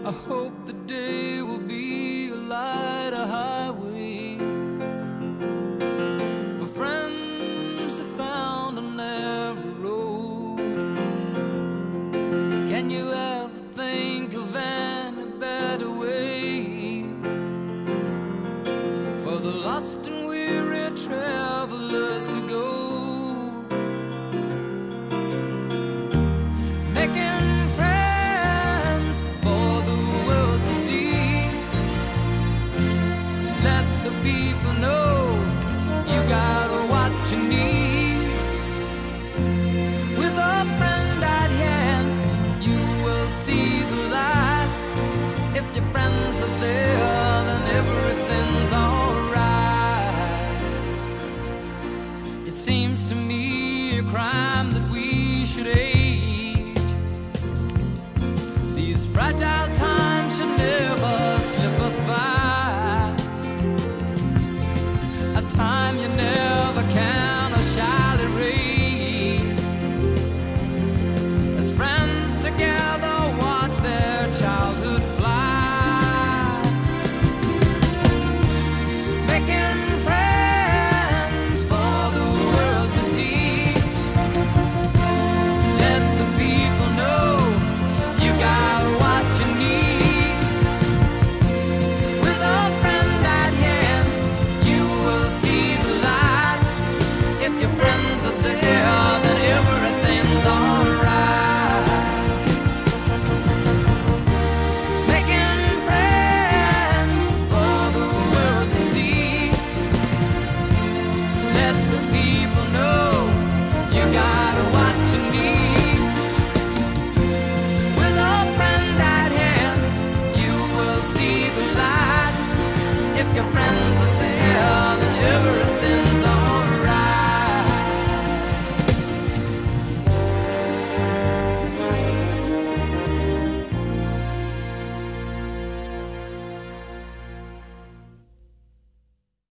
I hope the day will be a light, a highway for friends are found on every road. Can you ever think of any better way for the lost and weary travelers to go? Making friends for the world to see. Let the people know you got what you need. With a friend at hand, you will see the light. If your friends are there, then everything's alright. It seems to me a crime that we should age. These fragile times should never slip us by. A time you never can or shall erase. As friends together watch their childhood fly. Making friends for the world to see. Let the people know you got what you need. With a friend at hand, you will see the light. If your friends are there, then everything's alright. Making friends for the world to see. Let the people know you got what you need. With a friend at hand, you will see the light. If your friends are there,